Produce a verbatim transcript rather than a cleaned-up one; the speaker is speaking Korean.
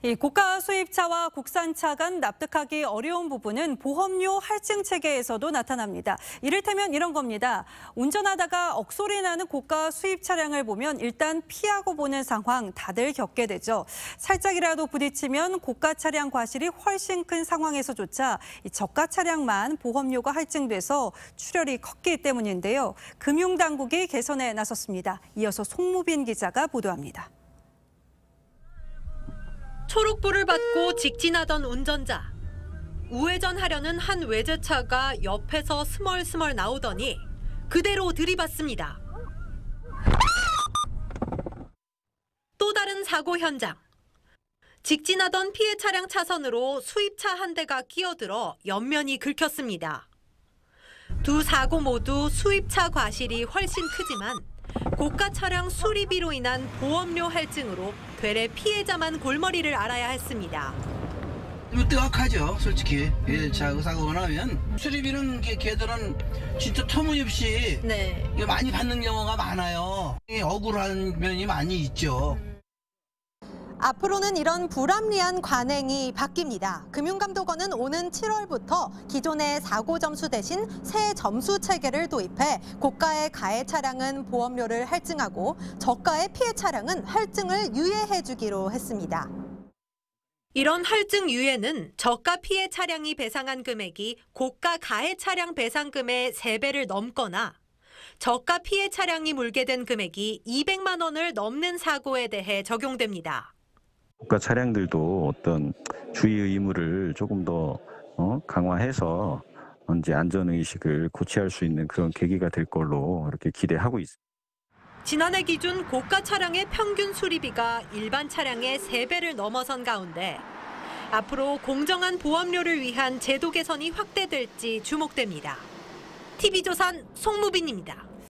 이 고가 수입차와 국산차 간 납득하기 어려운 부분은 보험료 할증 체계에서도 나타납니다. 이를테면 이런 겁니다. 운전하다가 억소리 나는 고가 수입 차량을 보면 일단 피하고 보는 상황 다들 겪게 되죠. 살짝이라도 부딪히면 고가 차량 과실이 훨씬 큰 상황에서조차 이 저가 차량만 보험료가 할증돼서 출혈이 컸기 때문인데요. 금융당국이 개선에 나섰습니다. 이어서 송무빈 기자가 보도합니다. 초록불을 받고 직진하던 운전자. 우회전하려는 한 외제차가 옆에서 스멀스멀 나오더니 그대로 들이받습니다. 또 다른 사고 현장. 직진하던 피해 차량 차선으로 수입차 한 대가 끼어들어 옆면이 긁혔습니다. 두 사고 모두 수입차 과실이 훨씬 크지만 고가 차량 수리비로 인한 보험료 할증으로 되레 피해자만 골머리를 앓아야 했습니다. 뜨악하죠, 솔직히. 예, 자, 사고가 나면 수리비는 걔, 걔들은 진짜 터무니없이 네. 많이 받는 경우가 많아요. 억울한 면이 많이 있죠. 앞으로는 이런 불합리한 관행이 바뀝니다. 금융감독원은 오는 칠월부터 기존의 사고 점수 대신 새 점수 체계를 도입해 고가의 가해 차량은 보험료를 할증하고 저가의 피해 차량은 할증을 유예해주기로 했습니다. 이런 할증 유예는 저가 피해 차량이 배상한 금액이 고가 가해 차량 배상금의 세 배를 넘거나 저가 피해 차량이 물게 된 금액이 이백만 원을 넘는 사고에 대해 적용됩니다. 고가 차량들도 어떤 주의 의무를 조금 더 어, 강화해서 이제 안전의식을 고취할 수 있는 그런 계기가 될 걸로 이렇게 기대하고 있습니다. 지난해 기준 고가 차량의 평균 수리비가 일반 차량의 세 배를 넘어선 가운데 앞으로 공정한 보험료를 위한 제도 개선이 확대될지 주목됩니다. 티비조선 송무빈입니다.